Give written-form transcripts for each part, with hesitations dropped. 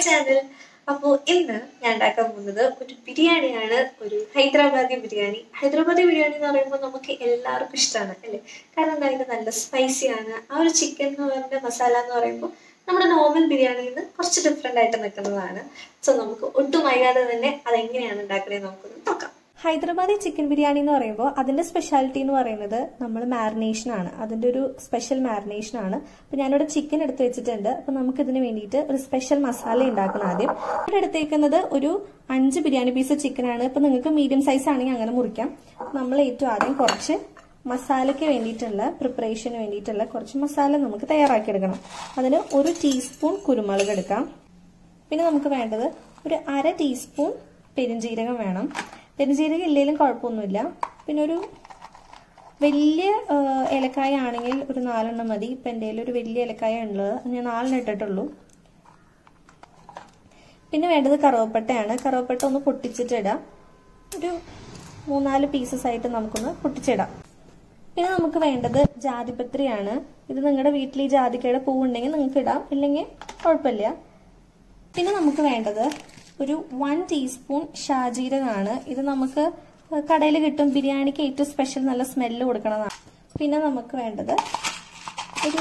channel. അപ്പോൾ ഇന്ന് ഞാൻ ഉണ്ടാക്കാൻ പോകുന്നത് ഒരു ബിരിയാണിയാണ്, ഒരു ഹൈദരാബാദി ബിരിയാണി. ഹൈദരാബാദി ബിരിയാണി എന്ന് പറയുമ്പോൾ നമുക്ക് എല്ലാവർക്കും ഇഷ്ടമാണ് അല്ലേ? കാരണം എന്താ, ഇത് നല്ല സ്പൈസിയാണ്. ആ ഒരു ചിക്കൻ എന്ന് പറയുന്ന മസാല എന്ന് പറയുമ്പോൾ നമ്മുടെ നോർമൽ ബിരിയാണിയിൽ നിന്ന് കുറച്ച് ഡിഫറെൻ്റ് ആയിട്ട് നിൽക്കുന്നതാണ്. സോ നമുക്ക് ഒട്ടും വൈകാതെ തന്നെ അതെങ്ങനെയാണ് ഉണ്ടാക്കുന്നത് നമുക്കൊന്ന് നോക്കാം. ഹൈദരാബാദി ചിക്കൻ ബിരിയാണി എന്ന് പറയുമ്പോൾ അതിന്റെ സ്പെഷ്യാലിറ്റി എന്ന് പറയുന്നത് നമ്മൾ മാരിനേഷൻ ആണ്. അതിന്റെ ഒരു സ്പെഷ്യൽ മാരിനേഷൻ ആണ്. അപ്പൊ ഞാനിവിടെ ചിക്കൻ എടുത്ത് വെച്ചിട്ടുണ്ട്. അപ്പൊ നമുക്ക് ഇതിന് വേണ്ടിയിട്ട് ഒരു സ്പെഷ്യൽ മസാല ഉണ്ടാക്കണം. ആദ്യം ഇവിടെ എടുത്തേക്കുന്നത് ഒരു 5 ബിരിയാണി പീസ് ചിക്കൻ ആണ്. ഇപ്പൊ നിങ്ങൾക്ക് മീഡിയം സൈസ് ആണെങ്കിൽ അങ്ങനെ മുറിക്കാം. നമ്മൾ ഏറ്റവും ആദ്യം കുറച്ച് മസാലയ്ക്ക് വേണ്ടിയിട്ടുള്ള പ്രിപ്പറേഷന് വേണ്ടിയിട്ടുള്ള കുറച്ച് മസാല നമുക്ക് തയ്യാറാക്കിയെടുക്കണം. അതിന് 1 ടീസ്പൂൺ കുരുമുളക് എടുക്കാം. പിന്നെ നമുക്ക് വേണ്ടത് ഒരു 1/2 ടീസ്പൂൺ പെരുംജീരകം വേണം. പെരുംജീരകം ഇല്ലെങ്കിലും കുഴപ്പമൊന്നുമില്ല. പിന്നെ ഒരു വലിയ ഏലക്കായ ആണെങ്കിൽ ഒരു 4 എണ്ണം മതി. ഇപ്പം എൻ്റെ കയ്യിൽ ഒരു വലിയ ഏലക്കായ ഉള്ളത്, ഞാൻ 4 ഇട്ടിട്ടുള്ളൂ. പിന്നെ വേണ്ടത് കറുവപ്പട്ടയാണ്. കറുവപ്പട്ട ഒന്ന് പൊട്ടിച്ചിട്ടിടാം. ഒരു 3-4 പീസസ് ആയിട്ട് നമുക്കൊന്ന് പൊട്ടിച്ചിടാം. പിന്നെ നമുക്ക് വേണ്ടത് ജാതിപത്രിയാണ്. ഇത് നിങ്ങളുടെ വീട്ടിൽ ഈ ജാതിക്കയുടെ പൂവുണ്ടെങ്കിൽ നിങ്ങൾക്ക് ഇടാം, ഇല്ലെങ്കിൽ കുഴപ്പമില്ല. പിന്നെ നമുക്ക് വേണ്ടത് ഒരു 1 ടീസ്പൂൺ ഷാജീരകമാണ്. ഇത് നമുക്ക് കടയിൽ കിട്ടും. ബിരിയാണിക്ക് ഏറ്റവും സ്പെഷ്യൽ നല്ല സ്മെല്ല് കൊടുക്കണതാണ്. പിന്നെ നമുക്ക് വേണ്ടത് ഒരു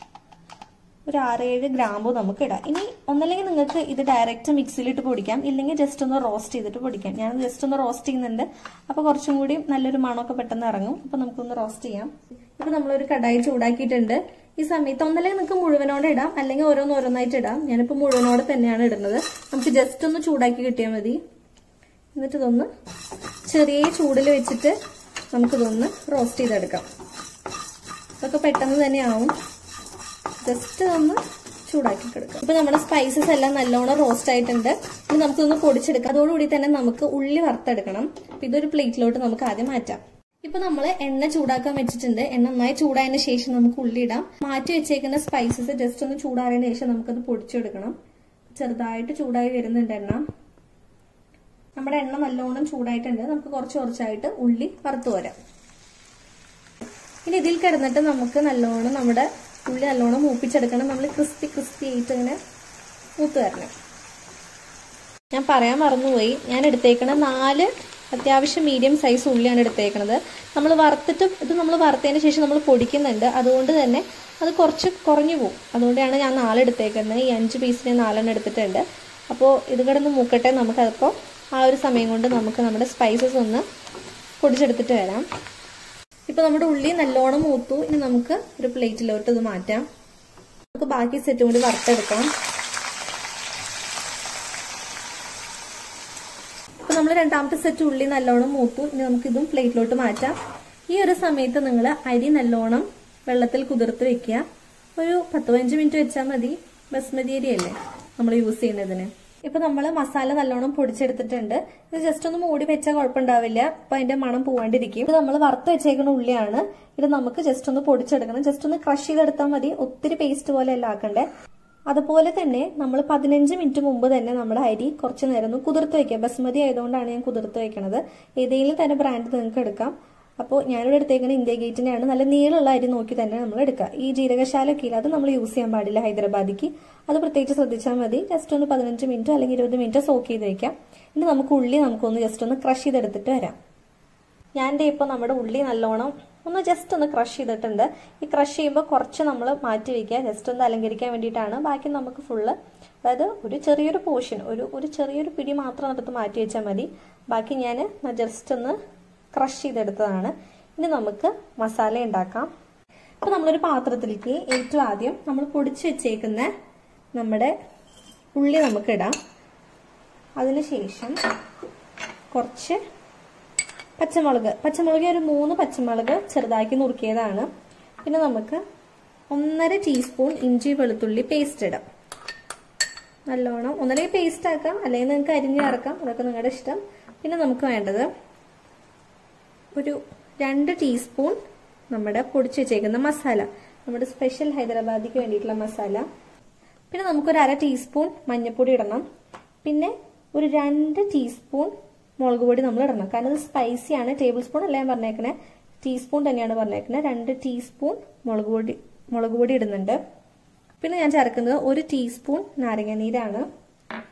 6-7 ഗ്രാമ്പു നമുക്ക് ഇടാം. ഇനി ഒന്നല്ലെങ്കിൽ നിങ്ങൾക്ക് ഇത് ഡയറക്റ്റ് മിക്സിയിലിട്ട് പൊടിക്കാം, ഇല്ലെങ്കിൽ ജസ്റ്റ് ഒന്ന് റോസ്റ്റ് ചെയ്തിട്ട് പൊടിക്കാം. ഞാൻ ജസ്റ്റ് ഒന്ന് റോസ്റ്റ് ചെയ്യുന്നുണ്ട്. അപ്പോൾ കുറച്ചും കൂടി നല്ലൊരു മണമൊക്കെ പെട്ടെന്ന് ഇറങ്ങും. അപ്പോൾ നമുക്കൊന്ന് റോസ്റ്റ് ചെയ്യാം. ഇപ്പൊ നമ്മളൊരു കടായി ചൂടാക്കിയിട്ടുണ്ട്. ഈ സമയത്ത് ഒന്നല്ലെങ്കിൽ നിങ്ങൾക്ക് മുഴുവനോടെ ഇടാം, അല്ലെങ്കിൽ ഓരോന്നായിട്ട് ഇടാം. ഞാനിപ്പോൾ മുഴുവനോടെ തന്നെയാണ് ഇടുന്നത്. നമുക്ക് ജസ്റ്റ് ഒന്ന് ചൂടാക്കി കിട്ടിയാൽ മതി. എന്നിട്ട് ഇതൊന്ന് ചെറിയ ചൂടിൽ വെച്ചിട്ട് നമുക്കിതൊന്ന് റോസ്റ്റ് ചെയ്തെടുക്കാം. ഇതൊക്കെ പെട്ടെന്ന് തന്നെ ആവും. ജസ്റ്റ് ഒന്ന് ചൂടാക്കി എടുക്കാം. ഇപ്പൊ നമ്മുടെ സ്പൈസസ് എല്ലാം നല്ലോണം റോസ്റ്റ് ആയിട്ടുണ്ട്. ഇനി നമുക്കൊന്ന് പൊടിച്ചെടുക്കാം. അതോടുകൂടി തന്നെ നമുക്ക് ഉള്ളി വറുത്തെടുക്കണം. അപ്പൊ ഇതൊരു പ്ലേറ്റിലോട്ട് നമുക്ക് ആദ്യം മാറ്റാം. ഇപ്പൊ നമ്മൾ എണ്ണ ചൂടാക്കാൻ വെച്ചിട്ടുണ്ട്. എണ്ണ നന്നായി ചൂടായതിനു ശേഷം നമുക്ക് ഉള്ളി ഇടാം. മാറ്റി വെച്ചേക്കുന്ന സ്പൈസസ് ജസ്റ്റ് ഒന്ന് ചൂടാറിയതിനു ശേഷം നമുക്കത് പൊടിച്ചെടുക്കണം. ചെറുതായിട്ട് ചൂടായി വരുന്നുണ്ട് എണ്ണ. നമ്മുടെ എണ്ണ നല്ലോണം ചൂടായിട്ടുണ്ട്. നമുക്ക് കുറച്ചായിട്ട് ഉള്ളി വറുത്തു വരാം. ഇനി ഇതിൽ കിടന്നിട്ട് നമുക്ക് നല്ലോണം നമ്മുടെ ഉള്ളി നല്ലോണം മൂപ്പിച്ചെടുക്കണം. നമ്മൾ ക്രിസ്പി ആയിട്ട് ഇങ്ങനെ മൂത്ത് വരണം. ഞാൻ പറയാൻ മറന്നുപോയി, ഞാൻ എടുത്തേക്കണ 4 അത്യാവശ്യം മീഡിയം സൈസ് ഉള്ളിയാണ് എടുത്തേക്കണത്. നമ്മൾ വറുത്തതിന് ശേഷം നമ്മൾ പൊടിക്കുന്നുണ്ട്. അതുകൊണ്ട് തന്നെ അത് കുറച്ച് കുറഞ്ഞു പോകും. അതുകൊണ്ടാണ് ഞാൻ 4 എടുത്തേക്കുന്നത്. ഈ 5 പീസിന് 4 എണ്ണം എടുത്തിട്ടുണ്ട്. അപ്പോൾ ഇത് കിടന്ന് മൂക്കട്ടെ. നമുക്കതിപ്പോൾ ആ ഒരു സമയം കൊണ്ട് നമുക്ക് നമ്മുടെ സ്പൈസസ് ഒന്ന് പൊടിച്ചെടുത്തിട്ട് വരാം. ഇപ്പൊ നമ്മുടെ ഉള്ളി നല്ലോണം മൂത്തു. ഇനി നമുക്ക് ഒരു പ്ലേറ്റിലോട്ട് ഇത് മാറ്റാം. നമുക്ക് ബാക്കി സെറ്റും കൂടി വറുത്തെടുക്കാം. ഇപ്പൊ നമ്മൾ രണ്ടാമത്തെ സെറ്റ് ഉള്ളി നല്ലോണം മൂത്തു. ഇനി നമുക്ക് ഇതും പ്ലേറ്റിലോട്ട് മാറ്റാം. ഈ ഒരു സമയത്ത് നിങ്ങൾ അരി നല്ലോണം വെള്ളത്തിൽ കുതിർത്ത് വെക്കുക. ഒരു 10-15 മിനിറ്റ് വെച്ചാൽ മതി. ബസ്മതി അരി അല്ലേ നമ്മൾ യൂസ് ചെയ്യുന്നതിന്. ഇപ്പൊ നമ്മൾ മസാല നല്ലോണം പൊടിച്ചെടുത്തിട്ടുണ്ട്. ഇത് ജസ്റ്റ് ഒന്ന് മൂടി വെച്ചാൽ കുഴപ്പമുണ്ടാവില്ല. അപ്പൊ അതിന്റെ മണം പോവാണ്ടിരിക്കും. ഇത് നമ്മൾ വറുത്ത് വെച്ചേക്കുന്ന ഉള്ളിയാണ്. ഇത് നമുക്ക് ജസ്റ്റ് ഒന്ന് പൊടിച്ചെടുക്കണം. ജസ്റ്റ് ഒന്ന് ക്രഷ് ചെയ്തെടുത്താൽ മതി. ഒത്തിരി പേസ്റ്റ് പോലെ അല്ല ആക്കണ്ടേ. അതുപോലെ തന്നെ നമ്മൾ 15 മിനിറ്റ് മുമ്പ് തന്നെ നമ്മുടെ അരി കുറച്ച് നേരം ഒന്ന് കുതിർത്ത് വെക്കുക. ബസ്മതി ആയതുകൊണ്ടാണ് ഞാൻ കുതിർത്ത് വെക്കണത്. ഏതെങ്കിലും തന്നെ ബ്രാൻഡ് നിങ്ങൾക്ക് എടുക്കാം. അപ്പോൾ ഞാനിവിടെ എടുത്തേക്കുന്ന ഇന്ത്യ ഗേറ്റിനെയാണ്. നല്ല നീളമുള്ള അരി നോക്കി തന്നെ നമ്മൾ എടുക്കുക. ഈ ജീരകശാലൊക്കെ ഇല്ല, അത് നമ്മൾ യൂസ് ചെയ്യാൻ പാടില്ല ഹൈദരാബാദിക്ക്. അത് പ്രത്യേകിച്ച് ശ്രദ്ധിച്ചാൽ മതി. ജസ്റ്റ് ഒന്ന് 15 മിനിറ്റ് അല്ലെങ്കിൽ 20 മിനിറ്റ് സോക്ക് ചെയ്ത് വെക്കാം. ഇനി നമുക്ക് ഉള്ളി നമുക്കൊന്ന് ജസ്റ്റ് ഒന്ന് ക്രഷ് ചെയ്തെടുത്തിട്ട് വരാം. ഞാൻ ഇപ്പോൾ നമ്മുടെ ഉള്ളി നല്ലോണം ഒന്ന് ജസ്റ്റ് ഒന്ന് ക്രഷ് ചെയ്തിട്ടുണ്ട്. ഈ ക്രഷ് ചെയ്യുമ്പോൾ കുറച്ച് നമ്മൾ മാറ്റി വെക്കുക. ജസ്റ്റ് ഒന്ന് അലങ്കരിക്കാൻ വേണ്ടിയിട്ടാണ്. ബാക്കി നമുക്ക് ഫുള്ള്, അതായത് ഒരു ചെറിയൊരു പോർഷൻ, ഒരു ചെറിയൊരു പിടി മാത്രം എടുത്ത് മാറ്റി വെച്ചാൽ മതി. ബാക്കി ഞാൻ ജസ്റ്റ് ഒന്ന് ക്രഷ് ചെയ്തെടുത്തതാണ്. ഇനി നമുക്ക് മസാല ഉണ്ടാക്കാം. അപ്പോൾ നമ്മളൊരു പാത്രത്തിലേക്ക് ഏറ്റവും ആദ്യം നമ്മൾ പൊടിച്ച് വെച്ചേക്കുന്ന നമ്മുടെ ഉള്ളി നമുക്ക് ഇടാം. അതിനുശേഷം കുറച്ച് പച്ചമുളക് ഒരു 3 പച്ചമുളക് ചെറുതാക്കി നുറുക്കിയതാണ്. പിന്നെ നമുക്ക് 1.5 ടീസ്പൂൺ ഇഞ്ചി വെളുത്തുള്ളി പേസ്റ്റ് ഇടാം. നല്ലോണം ഒന്നല്ലെങ്കിൽ പേസ്റ്റ് ആക്കാം, അല്ലെങ്കിൽ നിങ്ങൾക്ക് അരിഞ്ഞ് ചേർക്കാം. അതൊക്കെ നിങ്ങളുടെ ഇഷ്ടം. പിന്നെ നമുക്ക് വേണ്ടത് ഒരു 2 ടീസ്പൂൺ നമ്മുടെ പൊടിച്ച് വെച്ചേക്കുന്ന മസാല, നമ്മുടെ സ്പെഷ്യൽ ഹൈദരാബാദിക്ക് വേണ്ടിയിട്ടുള്ള മസാല. പിന്നെ നമുക്കൊരു 1/2 ടീസ്പൂൺ മഞ്ഞൾപ്പൊടി ഇടണം. പിന്നെ ഒരു 2 ടീസ്പൂൺ മുളക് പൊടി നമ്മൾ ഇടണം. കാരണം ഇത് സ്പൈസിയാണ്. ടേബിൾ സ്പൂൺ അല്ല ഞാൻ പറഞ്ഞേക്കണേ, ടീസ്പൂൺ തന്നെയാണ് പറഞ്ഞേക്കണേ. 2 ടീസ്പൂൺ മുളക് പൊടി ഇടുന്നുണ്ട്. പിന്നെ ഞാൻ ചേർക്കുന്നത് 1 ടീസ്പൂൺ നാരങ്ങ നീരാണ്.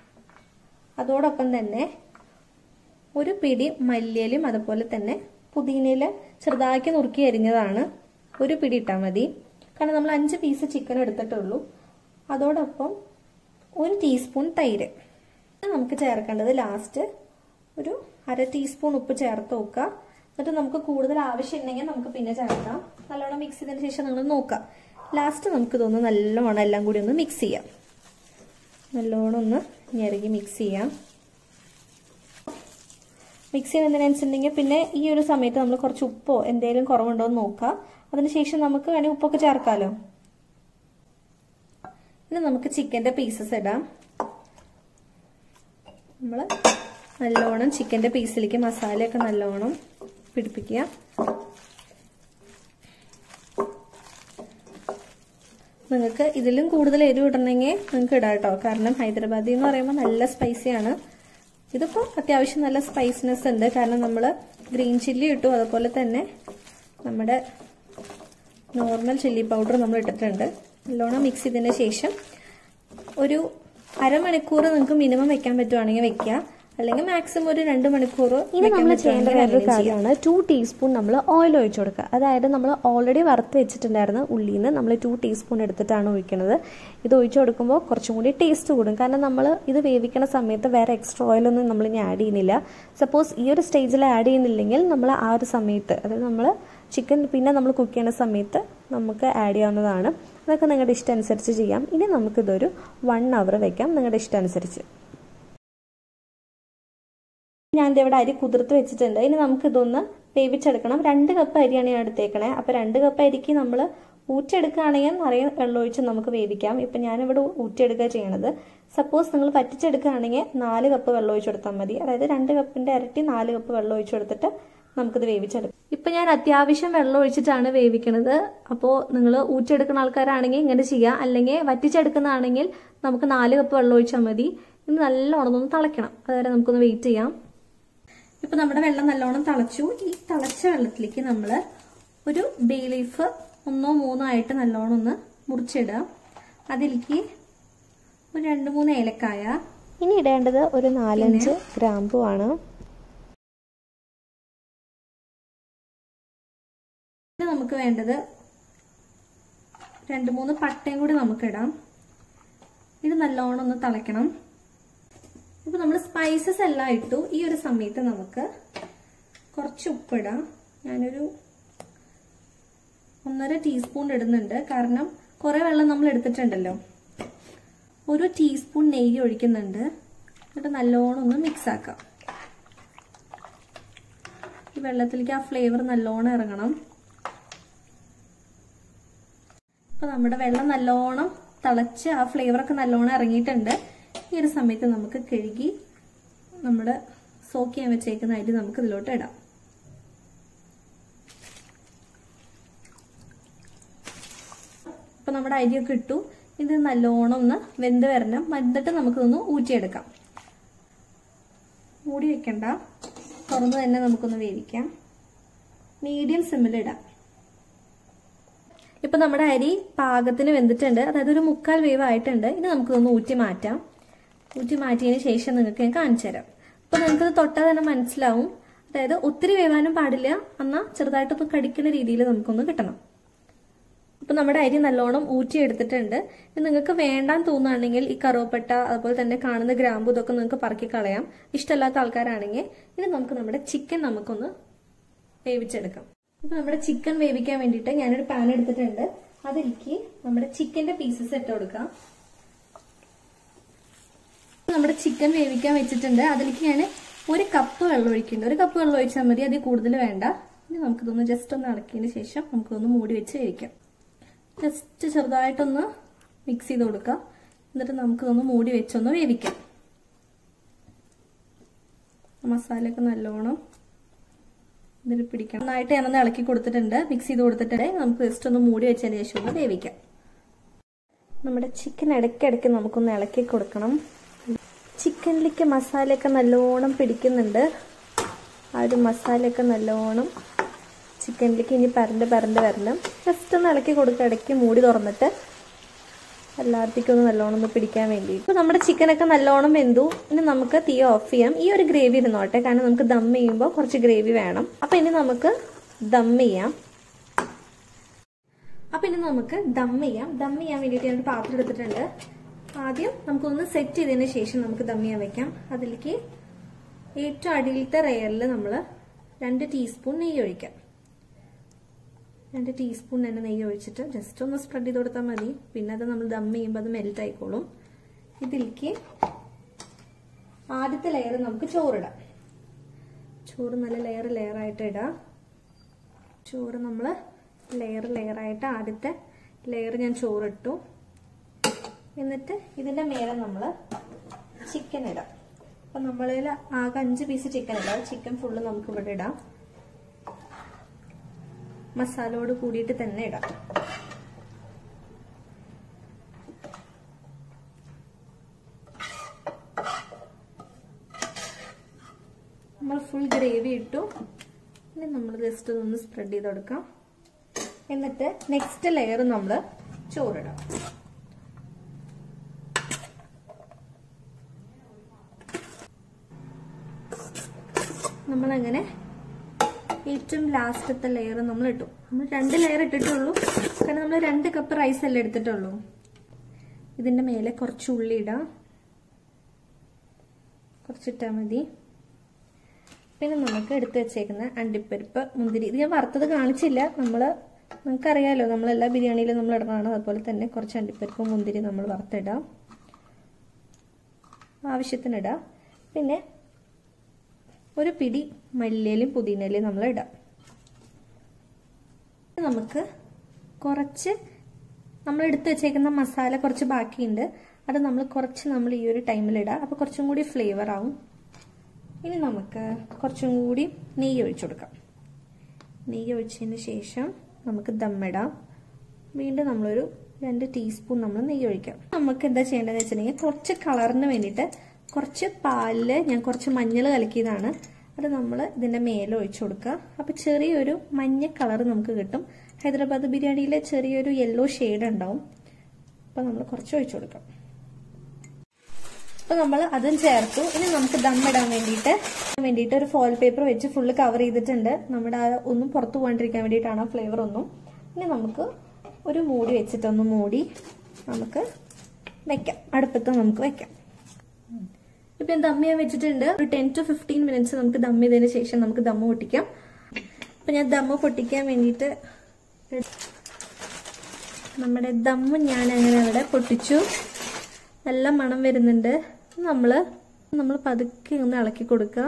അതോടൊപ്പം തന്നെ ഒരു പിടി മല്ലിയിലും അതുപോലെ തന്നെ പുതിനയില ചെറുതാക്കി നുറുക്കി അരിഞ്ഞതാണ് ഒരു പിടി ഇട്ടാൽ മതി. കാരണം നമ്മൾ 5 പീസ് ചിക്കൻ എടുത്തിട്ടുള്ളൂ. അതോടൊപ്പം 1 ടീസ്പൂൺ തൈര്. നമുക്ക് ചേർക്കേണ്ടത് ലാസ്റ്റ് ഒരു 1/2 ടീസ്പൂൺ ഉപ്പ് ചേർത്ത് വെക്കുക. എന്നിട്ട് നമുക്ക് കൂടുതൽ ആവശ്യമുണ്ടെങ്കിൽ നമുക്ക് പിന്നെ ചേർക്കാം. നല്ലോണം മിക്സ് ചെയ്തതിന് ശേഷം നിങ്ങൾ നോക്കാം. ലാസ്റ്റ് നമുക്ക് ഇതൊന്ന് നല്ലോണം എല്ലാം കൂടി ഒന്ന് മിക്സ് ചെയ്യാം. നല്ലോണം ഒന്ന് ഞെരുകി മിക്സ് ചെയ്യാം. മിക്സ് ചെയ്യുന്നതിനനുസരിച്ചുണ്ടെങ്കിൽ പിന്നെ ഈ ഒരു സമയത്ത് നമ്മൾ കുറച്ച് ഉപ്പോ എന്തെങ്കിലും കുറവുണ്ടോ എന്ന് നോക്കാം. അതിനുശേഷം നമുക്ക് വേണമെങ്കിൽ ഉപ്പൊക്കെ ചേർക്കാമല്ലോ. ഇനി നമുക്ക് ചിക്കൻ്റെ പീസസ് ഇടാം. നമ്മൾ നല്ലോണം ചിക്കൻ്റെ പീസിലേക്ക് മസാലയൊക്കെ നല്ലോണം പിടിപ്പിക്കുക. നിങ്ങൾക്ക് ഇതിലും കൂടുതൽ എരിവ് ഇടണമെങ്കിൽ നിങ്ങൾക്ക് ഇടാം കേട്ടോ. കാരണം ഹൈദരാബാദി എന്ന് പറയുമ്പോൾ നല്ല സ്പൈസിയാണ്. ഇതിപ്പോൾ അത്യാവശ്യം നല്ല സ്പൈസിനെസ് ഉണ്ട്. കാരണം നമ്മൾ ഗ്രീൻ ചില്ലി ഇട്ടു, അതുപോലെ തന്നെ നമ്മുടെ നോർമൽ ചില്ലി പൗഡർ നമ്മൾ ഇട്ടിട്ടുണ്ട്. നല്ലോണം മിക്സ് ചെയ്തതിന് ശേഷം ഒരു അരമണിക്കൂർ നിങ്ങൾക്ക് മിനിമം വെക്കാൻ പറ്റുവാണെങ്കിൽ വെക്കുക, അല്ലെങ്കിൽ മാക്സിമം ഒരു 2 മണിക്കൂർ. ഇനി നമ്മൾ ചെയ്യേണ്ട വേറൊരു കാര്യമാണ് 2 ടീസ്പൂൺ നമ്മൾ ഓയിൽ ഒഴിച്ചു കൊടുക്കുക. അതായത് നമ്മൾ ഓൾറെഡി വറുത്ത് വെച്ചിട്ടുണ്ടായിരുന്ന ഉള്ളിയിൽ നിന്ന് നമ്മൾ 2 ടീസ്പൂൺ എടുത്തിട്ടാണ് ഒഴിക്കുന്നത്. ഇത് ഒഴിച്ചു കൊടുക്കുമ്പോൾ കുറച്ചും കൂടി ടേസ്റ്റ് കൂടും. കാരണം നമ്മൾ ഇത് വേവിക്കുന്ന സമയത്ത് വേറെ എക്സ്ട്രാ ഓയിലൊന്നും നമ്മൾ ഇനി ആഡ് ചെയ്യുന്നില്ല. സപ്പോസ് ഈ ഒരു സ്റ്റേജിൽ ആഡ് ചെയ്യുന്നില്ലെങ്കിൽ നമ്മൾ ആ ഒരു സമയത്ത്, അതായത് നമ്മൾ ചിക്കൻ പിന്നെ നമ്മൾ കുക്ക് ചെയ്യുന്ന സമയത്ത് നമുക്ക് ആഡ് ചെയ്യാവുന്നതാണ്. അതൊക്കെ നിങ്ങളുടെ ഇഷ്ടം അനുസരിച്ച് ചെയ്യാം. ഇനി നമുക്കിതൊരു 1 അവർ വെക്കാം, നിങ്ങളുടെ ഇഷ്ടം അനുസരിച്ച്. ഞാൻ ഇവിടെ അരി കുതിർത്ത് വെച്ചിട്ടുണ്ട്. ഇനി നമുക്ക് ഇതൊന്ന് വേവിച്ചെടുക്കണം. 2 കപ്പ് അരിയാണ് ഞാൻ എടുത്തേക്കണേ. അപ്പൊ 2 കപ്പ് അരിക്ക് നമ്മൾ ഊറ്റിയെടുക്കുകയാണെങ്കിൽ നിറയെ വെള്ളമൊഴിച്ച് നമുക്ക് വേവിക്കാം. ഇപ്പൊ ഞാനിവിടെ ഊറ്റിയെടുക്കുക ചെയ്യണത്. സപ്പോസ് നിങ്ങൾ പറ്റിച്ചെടുക്കുകയാണെങ്കിൽ 4 കപ്പ് വെള്ളം ഒഴിച്ചു കൊടുത്താൽ മതി. അതായത് 2 കപ്പിന്റെ ഇരട്ടി 4 കപ്പ് വെള്ളം ഒഴിച്ചു കൊടുത്തിട്ട് നമുക്കിത് വേവിച്ചെടുക്കാം. ഇപ്പൊ ഞാൻ അത്യാവശ്യം വെള്ളം ഒഴിച്ചിട്ടാണ് വേവിക്കണത്. അപ്പോൾ നിങ്ങൾ ഊറ്റിയെടുക്കുന്ന ആൾക്കാരാണെങ്കിൽ ഇങ്ങനെ ചെയ്യാം, അല്ലെങ്കിൽ വറ്റിച്ചെടുക്കുന്നതാണെങ്കിൽ നമുക്ക് 4 കപ്പ് വെള്ളം ഒഴിച്ചാൽ മതി. ഇനി നല്ലോണം ഒന്ന് തിളയ്ക്കണം. അതുവരെ നമുക്കൊന്ന് വെയിറ്റ് ചെയ്യാം. ഇപ്പൊ നമ്മുടെ വെള്ളം നല്ലോണം തിളച്ചു. ഈ തിളച്ച വെള്ളത്തിലേക്ക് നമ്മൾ ഒരു ബേ ലീഫ് 1 or 3 ആയിട്ട് നല്ലോണം ഒന്ന് മുറിച്ചിടുക. അതിലേക്ക് ഒരു 2-3 ഏലക്കായ. ഇനി ഇടേണ്ടത് ഒരു 4-5 ഗ്രാമ്പു ആണ്. ഇത് നമുക്ക് വേണ്ടത് 2-3 പട്ടയും കൂടി നമുക്ക് ഇടാം. ഇത് നല്ലോണം ഒന്ന് തിളയ്ക്കണം. ഇപ്പൊ നമ്മൾ സ്പൈസസ് എല്ലാം ഇട്ടു. ഈ ഒരു സമയത്ത് നമുക്ക് കുറച്ച് ഉപ്പിടാം. ഞാനൊരു 1.5 ടീസ്പൂൺ ഇടുന്നുണ്ട്. കാരണം കുറെ വെള്ളം നമ്മൾ എടുത്തിട്ടുണ്ടല്ലോ. 1 ടീസ്പൂൺ നെയ്യ് ഒഴിക്കുന്നുണ്ട്. എന്നിട്ട് നല്ലോണം ഒന്ന് മിക്സ് ആക്കാം. ഈ വെള്ളത്തിലേക്ക് ആ ഫ്ലേവർ നല്ലോണം ഇറങ്ങണം. ഇപ്പൊ നമ്മുടെ വെള്ളം നല്ലോണം തിളച്ച് ആ ഫ്ലേവറൊക്കെ നല്ലോണം ഇറങ്ങിയിട്ടുണ്ട്. ഈ ഒരു സമയത്ത് നമുക്ക് കഴുകി നമ്മുടെ സോക്ക് ചെയ്യാൻ വെച്ചേക്കുന്ന അരി നമുക്ക് ഇതിലോട്ട് ഇടാം. ഇപ്പൊ നമ്മുടെ അരിയൊക്കെ ഇട്ടു. ഇത് നല്ലോണം ഒന്ന് വെന്ത് വരണം. വെന്തിട്ട് നമുക്കൊന്ന് ഊറ്റിയെടുക്കാം. മൂടി വെക്കണ്ട, തുറന്ന് തന്നെ നമുക്കൊന്ന് വേവിക്കാം. മീഡിയം സിമ്മിലിടാം. ഇപ്പൊ നമ്മുടെ അരി പാകത്തിന് വെന്തിട്ടുണ്ട്. അതായത് ഒരു 1/4 വേവ് ആയിട്ടുണ്ട്. ഇനി നമുക്കൊന്ന് ഊറ്റി മാറ്റാം. ഊറ്റി മാറ്റിയതിന് ശേഷം നിങ്ങൾക്ക് ഞാൻ കാണിച്ചു തരാം. അപ്പൊ നിങ്ങൾക്കത് തൊട്ടാൽ തന്നെ മനസ്സിലാവും. അതായത് ഒത്തിരി വേവാനും പാടില്ല, എന്നാൽ ചെറുതായിട്ടൊന്ന് കടിക്കുന്ന രീതിയിൽ നമുക്കൊന്ന് കിട്ടണം. അപ്പൊ നമ്മുടെ അരി നല്ലോണം ഊറ്റിയെടുത്തിട്ടുണ്ട്. ഇനി നിങ്ങൾക്ക് വേണ്ടാന്ന് തോന്നുകയാണെങ്കിൽ ഈ കറുവപ്പട്ട അതുപോലെ തന്നെ കാണുന്ന ഗ്രാമ്പു ഇതൊക്കെ നിങ്ങൾക്ക് പറക്കി കളയാം. ഇഷ്ടമല്ലാത്ത ആൾക്കാരാണെങ്കിൽ ഇനി നമുക്ക് നമ്മുടെ ചിക്കൻ നമുക്കൊന്ന് വേവിച്ചെടുക്കാം. അപ്പൊ നമ്മുടെ ചിക്കൻ വേവിക്കാൻ വേണ്ടിയിട്ട് ഞാനൊരു പാൻ എടുത്തിട്ടുണ്ട്. അതിലേക്ക് നമ്മുടെ ചിക്കന്റെ പീസസ് ഇട്ട് കൊടുക്കാം. നമ്മുടെ ചിക്കൻ വേവിക്കാൻ വെച്ചിട്ടുണ്ട്. അതിലേക്ക് ഞാൻ 1 കപ്പ് വെള്ളം ഒഴിക്കുന്നുണ്ട്. 1 കപ്പ് വെള്ളം ഒഴിച്ചാൽ മതി, അതിൽ കൂടുതൽ വേണ്ട. ഇനി നമുക്കിതൊന്ന് ജസ്റ്റ് ഒന്ന് ഇളക്കിയതിന് ശേഷം നമുക്കൊന്ന് മൂടി വെച്ച് വേവിക്കാം. ജസ്റ്റ് ചെറുതായിട്ടൊന്ന് മിക്സ് ചെയ്ത് കൊടുക്കാം. എന്നിട്ട് നമുക്കിതൊന്ന് മൂടി വെച്ചൊന്ന് വേവിക്കാം. മസാലയൊക്കെ നല്ലോണം ഇതിൽ പിടിക്കണം. നന്നായിട്ട് ഞാനൊന്ന് ഇളക്കി കൊടുത്തിട്ടുണ്ട്, മിക്സ് ചെയ്ത് കൊടുത്തിട്ടുണ്ട്. നമുക്ക് ജസ്റ്റ് ഒന്ന് മൂടി വെച്ചതിന് ശേഷം ഒന്ന് വേവിക്കാം. നമ്മുടെ ചിക്കൻ ഇടയ്ക്കിടയ്ക്ക് നമുക്കൊന്ന് ഇളക്കി കൊടുക്കണം. ചിക്കനിലേക്ക് മസാലയൊക്കെ നല്ലോണം പിടിക്കുന്നുണ്ട്. ആ ഒരു മസാലയൊക്കെ നല്ലോണം ചിക്കനിലേക്ക് ഇനി പരണ്ട് വരണം. ജസ്റ്റ് ഒന്ന് ഇളക്കി കൊടുക്കുക. ഇടയ്ക്ക് മൂടി തുറന്നിട്ട് എല്ലാവർക്കും ഒന്ന് നല്ലോണം ഒന്ന് പിടിക്കാൻ വേണ്ടി. ഇപ്പോൾ നമ്മുടെ ചിക്കനൊക്കെ നല്ലോണം വെന്തു. ഇനി നമുക്ക് തീ ഓഫ് ചെയ്യാം. ഈ ഒരു ഗ്രേവി ഇരുന്നോട്ടെ, കാരണം നമുക്ക് ദം ചെയ്യുമ്പോൾ കുറച്ച് ഗ്രേവി വേണം. അപ്പോൾ ഇനി നമുക്ക് ദം ചെയ്യാം. ദം ചെയ്യാൻ വേണ്ടിയിട്ട് ഞാനൊരു പാത്രം എടുത്തിട്ടുണ്ട്. ആദ്യം നമുക്കൊന്ന് സെറ്റ് ചെയ്തതിന് ശേഷം നമുക്ക് ദം ചെയ്യാൻ വെക്കാം. അതിലേക്ക് ഏറ്റവും അടിയിലത്തെ റെയറിൽ നമ്മൾ 2 ടീസ്പൂൺ നെയ്യ് ഒഴിക്കാം. 2 ടീസ്പൂൺ തന്നെ നെയ്യ് ഒഴിച്ചിട്ട് ജസ്റ്റ് ഒന്ന് സ്പ്രെഡ് ചെയ്ത് കൊടുത്താൽ മതി. പിന്നെ അത് നമ്മൾ ദം ചെയ്യുമ്പോൾ അത് മെൽറ്റ് ആയിക്കോളും. ഇതിലേക്ക് ആദ്യത്തെ ലെയർ നമുക്ക് ചോറിടാം. ചോറ് നല്ല ലെയർ ആയിട്ട് ഇടാം. ചോറ് നമ്മൾ ലെയർ ആയിട്ട് ആദ്യത്തെ ലെയർ ഞാൻ ചോറിട്ടു. എന്നിട്ട് ഇതിന്റെ മേലെ നമ്മൾ ചിക്കൻ ഇടാം. അപ്പൊ നമ്മളിൽ ആകെ 5 പീസ് ചിക്കൻ ഇടാം. ചിക്കൻ ഫുള്ള് നമുക്ക് ഇവിടെ ഇടാം. മസാലയോട് കൂടിയിട്ട് തന്നെ ഇടാം. നമ്മൾ ഫുൾ ഗ്രേവി ഇട്ടു. ഇനി നമ്മൾ ജസ്റ്റ് ഒന്ന് സ്പ്രെഡ് ചെയ്ത് കൊടുക്കാം. എന്നിട്ട് നെക്സ്റ്റ് ലെയർ നമ്മൾ ചോറിടാം. നമ്മളങ്ങനെ ഏറ്റവും ലാസ്റ്റത്തെ ലെയർ നമ്മൾ ഇട്ടു. നമ്മൾ 2 ലെയർ ഇട്ടിട്ടുള്ളൂ, കാരണം നമ്മൾ 2 കപ്പ് റൈസ് അല്ലേ എടുത്തിട്ടുള്ളൂ. ഇതിന്റെ മേലെ കുറച്ച് ഉള്ളി ഇടാം. കുറച്ചിട്ടാൽ മതി. പിന്നെ നമുക്ക് എടുത്തു വെച്ചേക്കുന്ന അണ്ടിപ്പരിപ്പ്, മുന്തിരി. ഇത് ഞാൻ വറുത്തത് കാണിച്ചില്ല. നമുക്കറിയാലോ, നമ്മളെല്ലാ ബിരിയാണിയിലും നമ്മൾ ഇടണതാണ്. അതുപോലെ തന്നെ കുറച്ച് അണ്ടിപ്പരിപ്പ്, മുന്തിരി നമ്മൾ വറുത്തിടാം. ആവശ്യത്തിനിടാം. പിന്നെ ഒരു പിടി മല്ലിയിലയും പുതിനയിലയും നമ്മൾ ഇടാം. നമുക്ക് കുറച്ച് നമ്മൾ എടുത്തു വെച്ചേക്കുന്ന മസാല കുറച്ച് ബാക്കിയുണ്ട്. അത് നമ്മൾ ഈ ഒരു ടൈമിൽ ഇടാം. അപ്പോൾ കുറച്ചും കൂടി ഫ്ലേവർ ആവും. ഇനി നമുക്ക് കുറച്ചും കൂടി നെയ്യ് ഒഴിച്ചു കൊടുക്കാം. നെയ്യ് ഒഴിച്ചതിന് ശേഷം നമുക്ക് ദമ്മിടാം. വീണ്ടും നമ്മളൊരു 2 ടീസ്പൂൺ നമ്മൾ നെയ്യ് ഒഴിക്കാം. നമുക്ക് എന്താ ചെയ്യേണ്ടതെന്ന് വെച്ചിട്ടുണ്ടെങ്കിൽ കുറച്ച് കളറിന് വേണ്ടിയിട്ട് കുറച്ച് പാലില് ഞാൻ കുറച്ച് മഞ്ഞൾ കലക്കിയതാണ്. അത് നമ്മൾ ഇതിന്റെ മേലെ ഒഴിച്ചു കൊടുക്കുക. അപ്പൊ ചെറിയൊരു മഞ്ഞ കളർ നമുക്ക് കിട്ടും. ഹൈദരാബാദ് ബിരിയാണിയിലെ ചെറിയൊരു യെല്ലോ ഷെയ്ഡ് ഉണ്ടാവും. അപ്പൊ നമ്മൾ കുറച്ച് ഒഴിച്ചു കൊടുക്കാം. അപ്പൊ നമ്മൾ അതും ചേർത്തു. ഇനി നമുക്ക് ദമ്മിടാൻ വേണ്ടിയിട്ട് ഒരു ഫോയിൽ പേപ്പർ വെച്ച് ഫുള്ള് കവർ ചെയ്തിട്ടുണ്ട്. നമ്മുടെ ഒന്നും പുറത്തു പോകാണ്ടിരിക്കാൻ വേണ്ടിയിട്ടാണ് ആ ഫ്ലേവർ ഒന്നും. ഇനി നമുക്ക് ഒരു മൂടി വെച്ചിട്ടൊന്ന് മൂടി നമുക്ക് വെക്കാം. അടുപ്പത്ത് നമുക്ക് വെക്കാം. ഇപ്പൊ ഞാൻ ദം ചെയ്യാൻ വെച്ചിട്ടുണ്ട്. ഒരു 10 to 15 മിനിറ്റ്സ് നമുക്ക് ദം ചെയ്തതിന് ശേഷം നമുക്ക് ദമ്മ് പൊട്ടിക്കാം. അപ്പൊ ഞാൻ ദമ്മ് പൊട്ടിക്കാൻ വേണ്ടിയിട്ട് നമ്മുടെ ദമ്മ് ഞാൻ അങ്ങനെ അവിടെ പൊട്ടിച്ചു. നല്ല മണം വരുന്നുണ്ട്. നമ്മൾ പതുക്കെ ഒന്ന് ഇളക്കി കൊടുക്കുക.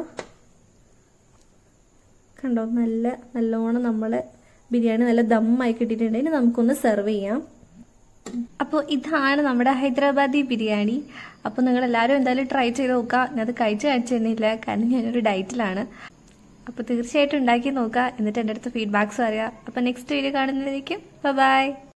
കണ്ടോ, നല്ലോണം നമ്മളെ ബിരിയാണി നല്ല ദമ്മായി കിട്ടിയിട്ടുണ്ട്. ഇനി നമുക്കൊന്ന് സെർവ് ചെയ്യാം. അപ്പോൾ ഇതാണ് നമ്മുടെ ഹൈദരാബാദി ബിരിയാണി. അപ്പോൾ നിങ്ങൾ എല്ലാവരും എന്തായാലും ട്രൈ ചെയ്ത് നോക്കുക. ഞാനത് കഴിച്ചു തന്നില്ല, കാരണം ഞാനൊരു ഡയറ്റിലാണ്. അപ്പോൾ തീർച്ചയായിട്ടും ഉണ്ടാക്കി നോക്കുക. എന്നിട്ട് എൻ്റെ അടുത്ത് ഫീഡ്ബാക്ക്സ് അറിയാം. അപ്പോൾ നെക്സ്റ്റ് വീഡിയോ കാണുന്നതിലേക്കും ബൈ.